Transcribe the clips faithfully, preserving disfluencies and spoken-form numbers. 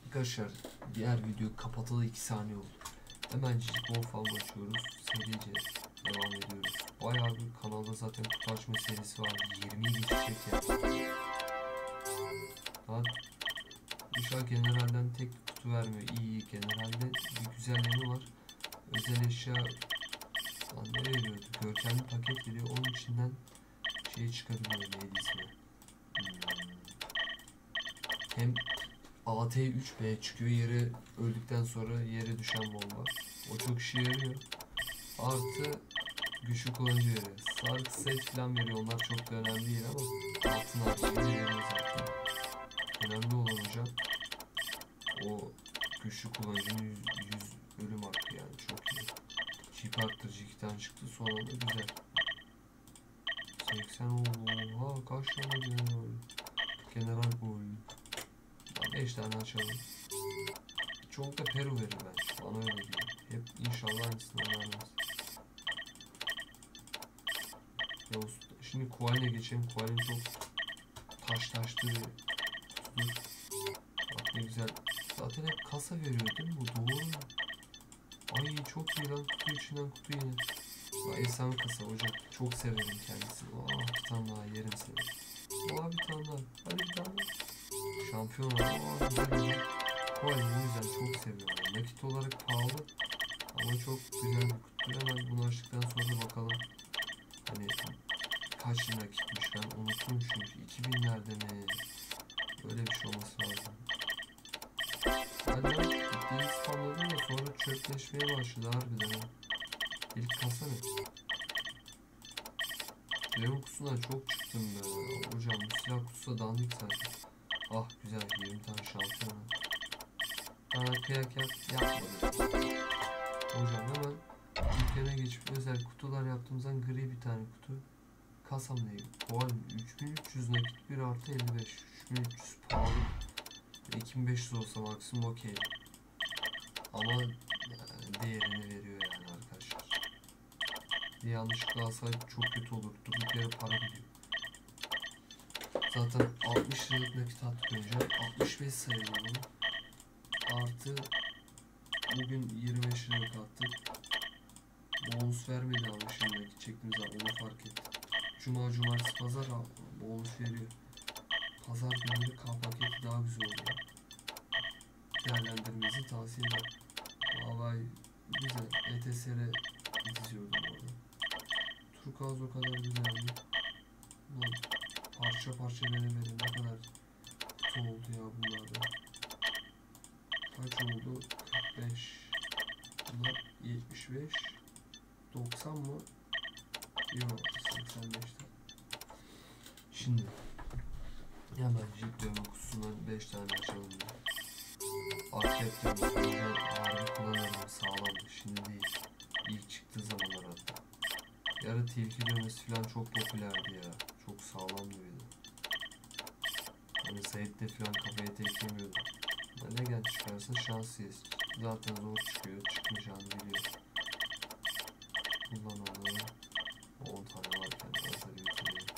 Arkadaşlar diğer video kapatalı iki saniye oldu. Hemencik Wolf'u açıyoruz. Serice devam ediyoruz. Bayağı bir kanalda zaten kutu açma serisi var. yirmiye geçecek yani. Daha inşallah generalden tek kutu vermiyor. İyi iyi, generalde bir güzel yanı var. Özel eşya lan ne veriyordu? Görkemli paket veriyor. Onun içinden şey çıkabiliyor. Neydi ismi? Hmm. Hem A T üç B çıkıyor, yere öldükten sonra yere düşen bomba. O çok işe yarıyor. Artı güçlü kullanıcı veriyor. Sargı set falan veriyor. Onlar çok da önemli değil ama altın harcını veriyor zaten. Önemli olan hocam o güçlü kullanıcının yüz, yüz ölüm hakkı yani çok iyi. Çip arttırıcı iki tane çıktı, sonra da güzel. seksen oldu. Oha kaç tane general oyun. General bu oyun. beş tane açalım. Çok da Peru verir ben. Bana öyle diyor. Hep inşallah aynısını vermez. Ya şimdi Koal'e geçelim. Koal'in çok taş taşlı bir kutudur. Bak ne güzel. Zaten hep kasa veriyor değil mi bu? Doğru mu? Ay çok iyi lan, kutu içinden kutu yine. Vay efsane kasa hocam. Çok severim kendisini. Aa bir tane daha yerim seni. Aa bir tane daha. Hadi bir tane daha. Şampiyon var. Aa güzel ya. Koy bu yüzden çok seviyorum. Nakit olarak pahalı ama çok güzel bir kutu. Hemen bunu açtıktan sonra bakalım. Hani kaç nakitmiş, ben unuttum çünkü. iki binlerde mi? Böyle bir şey olması lazım. Ben de gittiğini spamladım da sonra çöpleşmeye başladı harbiden. İlk kasa ne? Leon kutusundan çok çıktım be. Hocam bu silah kutusu da dandik zaten. Ah güzel, yirmi tane şampiyon. Bana kıyak yap, yapmadım. Hocam hemen ülkene geçip özel kutular yaptığımızdan gri bir tane kutu. Kasam neydi? Koal üç bin üç yüz nakit bir artı elli beş. üç bin üç yüz pahalı. iki bin beş yüz olsa maksimum okey. Ama yani değerini veriyor yani arkadaşlar. Bir yanlışlıkla alsaydı çok kötü olur. Durduk yere para gidiyor. Zaten altmış liralık nakit attık önce. altmış beş sayılır bunu. Artı bugün yirmi beş liralık attık. Bonus vermedi ama şimdi nakit çektiğimiz zaman onu fark ettim. Cuma, cumartesi, pazar bonus veriyor. Pazar günleri K paketi daha güzel oluyor. Değerlendirmenizi tavsiye ederim. Vallahi güzel. E T S R izliyordum orada. Turkuaz o kadar güzeldi. Ulan parça parça vere vere ne kadar kutu oldu ya bunlarda. Kaç oldu? kırk beş. Bunlar yetmiş beş. doksan mı? Yok seksen beşte. Şimdi hemen jip dövme kutusundan beş tane açalım ya. Akrep dövmesi harbi kullanıyorum, sağlamdı. Şimdi değil. İlk çıktığı zamanlar hatta. Yarı tilki dövmesi falan çok popülerdi ya. Çok sağlam duruyordu. Hani Sait'te falan kafaya teklemiyordu. Ne gel çıkarsa şanslıyız. Zaten zor çıkıyor. Çıkmayacağını biliyor. Kullan onu. on tane varken hazır getiriyor.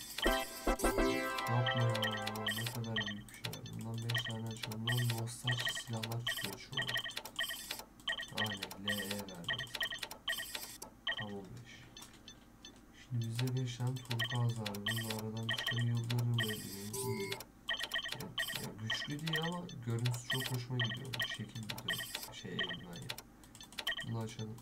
Yapma ya. Ne kadar büyük bir şey var. Bundan beş tane açalım. Bundan nostalji silahlar çıkıyor şu an. Aynen. L E verdi. Tam on beş. Şimdi bize beş tane turkuaz var. Bunun aradan çıkan yıldırım belli. Ya, ya güçlü değil ama görüntüsü çok hoşuma gidiyor. Şekil gidiyor. Şey elinden ya. Bunu açalım.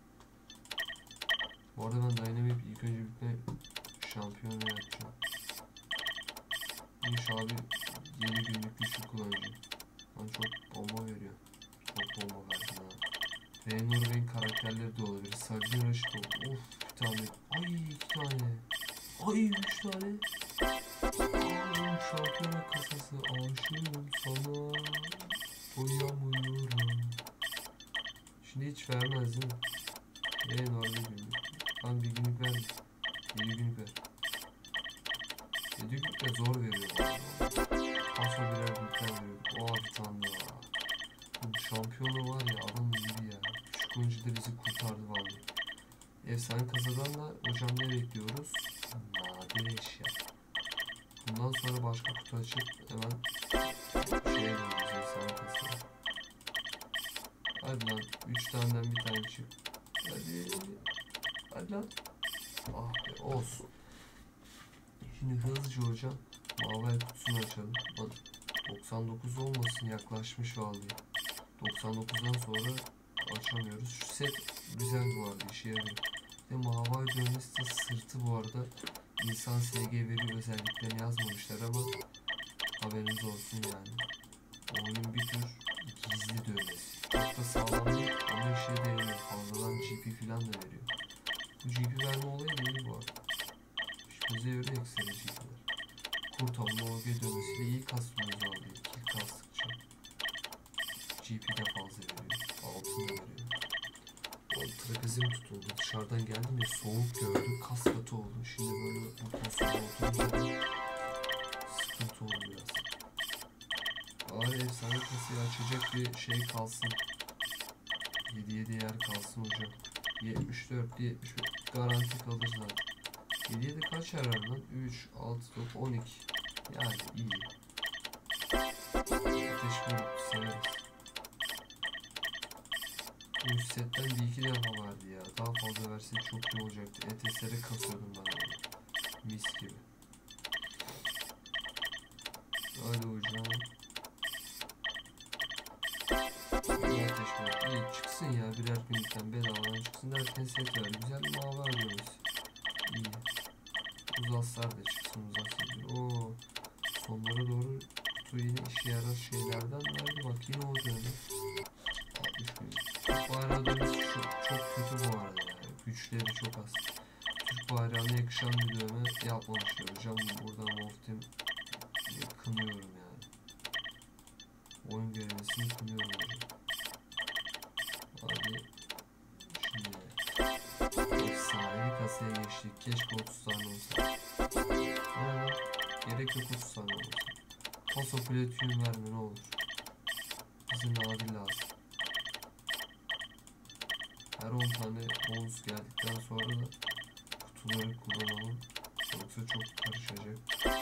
Bu arada ben Dynamite ilk önce bir tane şampiyonu yapacağım. İnşallah bir yedi günlük güçlü kullanacağım. Bana çok bomba veriyor. Çok bomba verdim ha. Raynor Rain karakterleri de olabilir. Sadece Raşit oldu. Of bir tane. Ay iki tane. Ay üç tane. Aa, şampiyona kasası. Aşığım sana. Doyamıyorum. Şimdi hiç vermez değil mi? Raynor bir günlük. Lan bir günlük vermiş. yedi günlük ver. yedi günlük de zor veriyor. Paso birer günlükler veriyor. Oha bir tane ya. Şampiyonu var ya, adam gibi ya. Küçük oyuncu da bizi kurtardı vallahi. Efsane kasadan da hocam ne bekliyoruz? Nadir eşya. Bundan sonra başka kutu açıp hemen şeye döneceğiz, efsane kasa. Hadi lan. üç taneden bir tane çık. Hadi. Hadi lan. Ah be, olsun. Şimdi hızlıca hocam mavi kutusunu açalım. doksan dokuz olmasın, yaklaşmış vallahi. doksan dokuzdan sonra açamıyoruz. Şu set güzel bu arada, işe yarıyor. Ve mavi dövmesi de sırtı bu arada insan S G veriyor, özelliklerini yazmamışlar ama haberiniz olsun yani. Oyunun bir tür gizli dövmesi. Çok da sağlam değil ama işe de yarıyor. Fazladan G P falan da veriyor. Bu G P verme olayı değil bu arada. İşimize yarıyor ekstra G P'ler. Kurt avlu O G dövmesiyle iyi kastımız aldı. Kill kastıkça. G P de fazla veriyor. Altın da veriyor. O trapezim tutuldu. Dışarıdan geldim ya, soğuk gördüm. Kas katı oldu. Şimdi böyle bu pozisyonda oturunca sıkıntı oldu biraz. Bari efsane kasayı açacak bir şey kalsın. yedi yedi yer kalsın hocam. yetmiş dört yetmiş beş garanti kalır zaten. yedi yedi kaç yarar lan? üç, altı, dokuz, on iki. Yani iyi. Ateş vurup severiz. Bu setten bir iki defa vardı ya. Daha fazla verse çok iyi olacaktı. E T S'lere kasıyordum ben onu. Mis gibi. Hadi hocam. İyi ateş vurup. İyi çıksın ya. Birer günlükten bedavadan çıksın derken set ver. Güzel bir mavi arıyoruz. İyi. Uzaslar da çıksın, uzaslar. Oo. Sonlara doğru kutu yine işe yarar şeylerden verdi. Bak yine o dövme. altmış bin. Türk bayrağı dövmesi çok, çok kötü bu arada yani. Güçleri çok az. Türk bayrağına yakışan bir dövme yapmamışlar hocam. Buradan Wolf Team kınıyorum yani. Oyun görevlisini kınıyorum hocam. Hadi. Şimdi efsane bir kasaya geçtik. Keşke otuz tane olsa. Ama gerek yok otuz tane olsa. Paso platinum verme ne olur. Bize nadir lazım. Her on tane bonus geldikten sonra da kutuları kullanalım. Yoksa çok karışacak.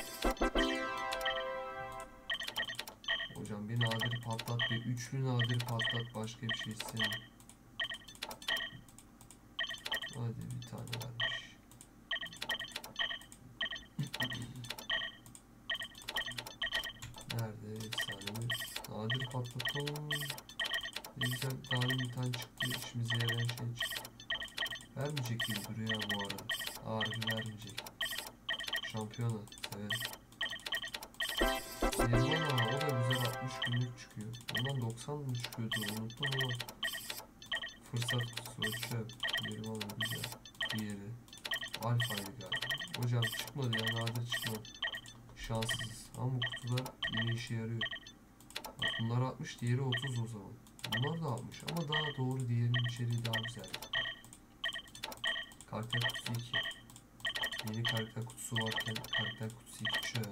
Hocam bir nadir patlat, bir üçlü nadir patlat, başka bir şey istemiyorum. Hadi bir tane vermiş. Nerede efsane bir nadir patlatalım. Ne güzel, daha bir tane çıktı, işimize yarayan şey çıktı. Vermeyecek gibi duruyor bu arada. Harbi vermeyecek. Şampiyona severim. Nirvana o da güzel, altmış günlük çıkıyor. Ondan doksan mı çıkıyordu unuttum ama fırsat kutusu çöp. Nirvana güzel. Diğeri Alfa'ydı galiba. Hocam çıkmadı ya, nadir çıkmadı. Şanssızız ama bu kutular yine işe yarıyor. Bak bunlar altmış, diğeri otuz o zaman. Bunlar da altmış ama daha doğru, diğerinin içeriği daha güzel. Karakter kutusu iki. Yeni karakter kutusu varken karakter kutusu iki çöp.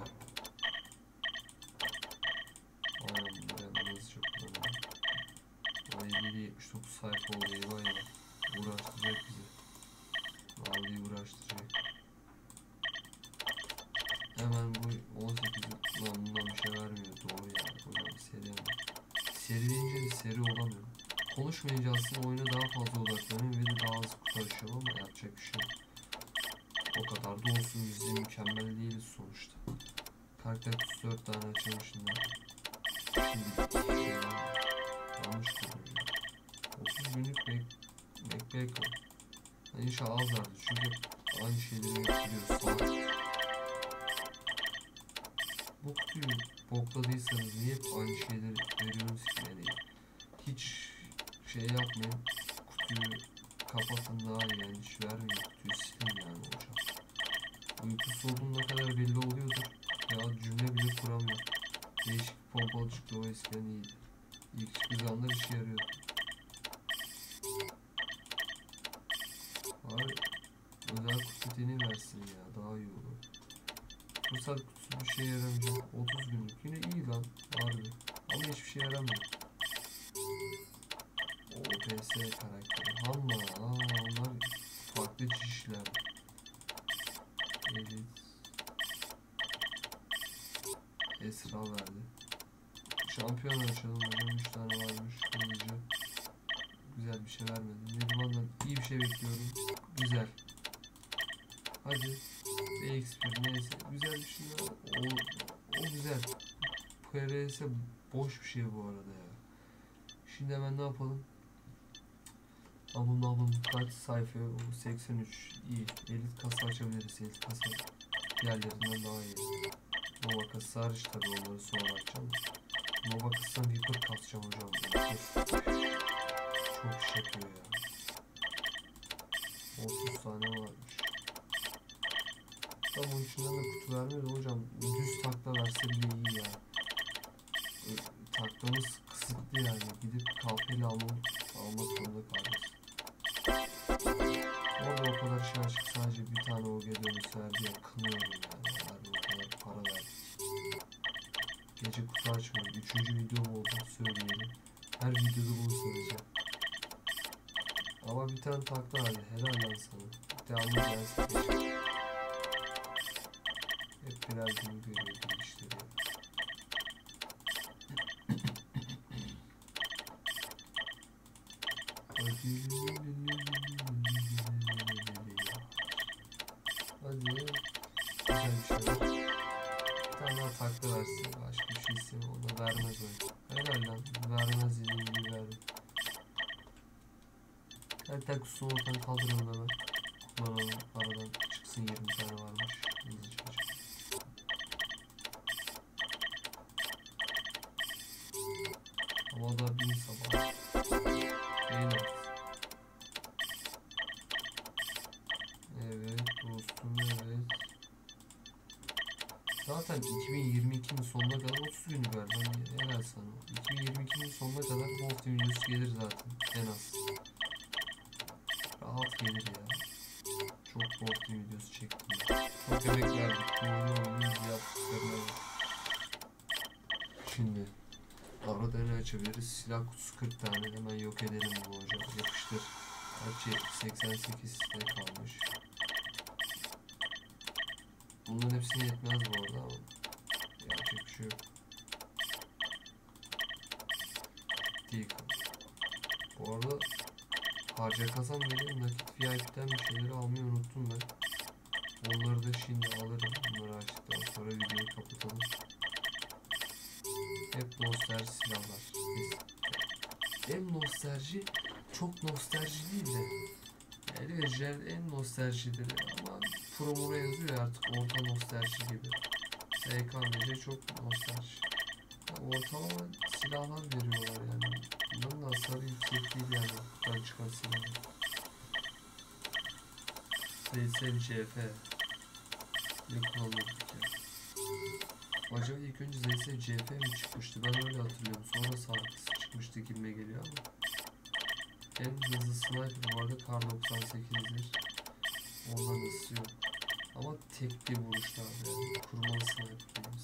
Aynen bunları hemen hızlıca kullanalım. Vay yedi yetmiş dokuz sayfa oldu eyvah eyvah. Uğraştıracak bizi. Vallahi uğraştıracak. Hemen bu on sekiz lan bundan bir şey vermiyor. Doğru ya. Hocam seri ama. Seri deyince de seri olamıyor. Konuşmayınca aslında oyuna daha fazla odaklanıyorum ve de daha az kutu açıyorum ama yapacak bir şey yok. O kadar da olsun, biz de mükemmel değiliz sonuçta. Karakter kutusu dört tane açalım şimdi. Şimdi şey yanlış kullanıyorum. otuz günlük back, backpack var. Yani inşallah azlardı çünkü aynı şeyleri yapıyoruz. Bu kutuyu bokladıysanız niye hep aynı şeyleri veriyorsunuz ki yani? Hiç şey yapmayın, kutuyu kapatın daha iyi yani, hiç vermeyin, kutuyu silin yani hocam. Uykusu olduğunda kadar belli oluyordur ya, cümle bile kuramıyor. Değişik bir pompalı çıktı, o eskiden iyiydi. İlk çıktığı zamanlar işe yarıyordu. Abi özel kutu teni versin ya, daha iyi olur. Fırsat kutusu bir şey yaramayacak. otuz günlük yine iyi lan harbi ama hiçbir şey yaramıyor. O P S karakteri hamma, aa onlar farklı çeşitler. Evet. Esra verdi. Şampiyon açalım hocam, üç tane varmış hızlıca. bir şey vermedi. Neriman'dan iyi bir şey bekliyorum. Güzel. Hadi. D X bir neyse. Güzel bir şey ya. O, o güzel. P R S boş bir şey bu arada ya. Şimdi hemen ne yapalım? Album album kaç sayfa? O seksen üç iyi. Elit kasa açabiliriz. Elit kasa diğerlerinden daha iyi. Nova kasa hariç tabi, onları sonra açacağım. Nova kasasından Viper kasacağım hocam. Çok iş yapıyor ya. otuz tane varmış. Tam onun içinden de kutu vermiyor hocam. Düz takla verse bile iyi ya. E, taklamız kısıtlı yani. Gidip kalkayla almak, almak zorunda kalacağız. Orada o kadar şey açık, sadece bir tane O G dönüsü verdi ya, kınıyorum yani. Yani o kadar para verdik. Gece kutu açmadım. Üçüncü videom oldu söyleyeyim. Her videoda bunu söyleyeceğim. Ama bir tane takla verdi. Helal lan sana. Devamlı gelsin keşke. Hep birer gün görüyordum işleri. Hadi. Güzel bir şey var. Bir tane daha takla versin. Başka bir şey istemiyorum. Ona vermez öyle. Helal lan. Vermez dediğim gibi verdim. Hadi tak kutusunu ortadan kaldıralım hemen. Kullanalım. Aradan çıksın, yirmi tane varmış. Hızlıca çıksın. Ama da bin sabah. Evet. Evet dostum, evet. Zaten iki bin yirmi ikinin sonuna kadar otuz günü ver. Ben helal sana. iki bin yirmi ikinin sonuna kadar Wolf Team videosu gelir zaten. En az. Rahat gelir ya. Çok Wolf Team videosu çektim. Çok emek verdik. Oyunu oyunu yaptıklarına. Şimdi arada ne açabiliriz? Silah kutusu kırk tane. Hemen yok edelim bunu hocam. Yapıştır. Kaç? seksen sekizde kalmış. Bunların hepsine yetmez bu arada ama yapacak bir şey yok. Değil. Bu arada harca kasam bile nakit V I P'den bir şeyleri almayı unuttum ben. Onları da şimdi alırım. Bunları açtıktan sonra videoyu kapatalım. Hep nostalji silahlar. Hem nostalji, çok nostalji değil de yani Ejder en nostaljidir ama promora yazıyor ya artık orta nostalji gibi. S K M C çok nostalji. Yani ortalama silahlar veriyorlar yani. Bunların da hasarı yüksek değil yani. Buradan çıkan silahlar. Z S C F ne kullanıyorduk ya? Acaba ilk önce Z S C F mi çıkmıştı? Ben öyle hatırlıyorum. Sonra sağlıklısı çıkmıştı gibime geliyor ama. En hızlı sniper bu arada Kar doksan sekizdir. Ondan ısı yok. Ama tek bir vuruşlar yani. Kurmalı sniper dediğimiz.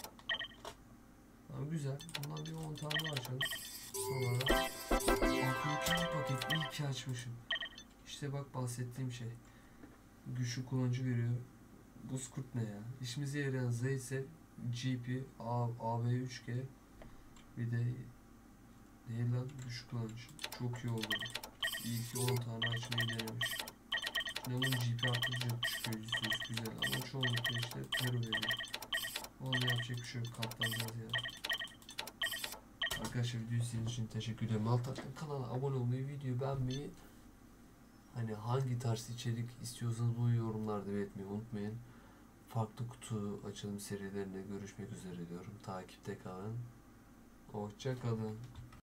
Ama güzel. Bundan bir on tane açalım. Sonra akıllı paket. İyi ki açmışım. İşte bak bahsettiğim şey. Güçlü kullanıcı veriyor. Buzkurt ne ya? İşimize yarayan Z ise G P, A B üç G, bir de ne lan güçlü kullanıcı. Çok iyi oldu. İyi ki on tane açmayı denemiş. Şimdi onun G P artırıcı çıkıyor, yüzde yüz güzel ama çoğunlukla işte Peru veriyor. Onu yapacak bir şey yok, katlanacağız ya. Arkadaşlar videoyu izlediğiniz için teşekkür ederim. Alt taraftan kanala abone olmayı, videoyu beğenmeyi, hani hangi tarz içerik istiyorsanız bunu yorumlarda belirtmeyi unutmayın. Farklı kutu açılım serilerinde görüşmek üzere diyorum. Takipte kalın. Hoşça kalın.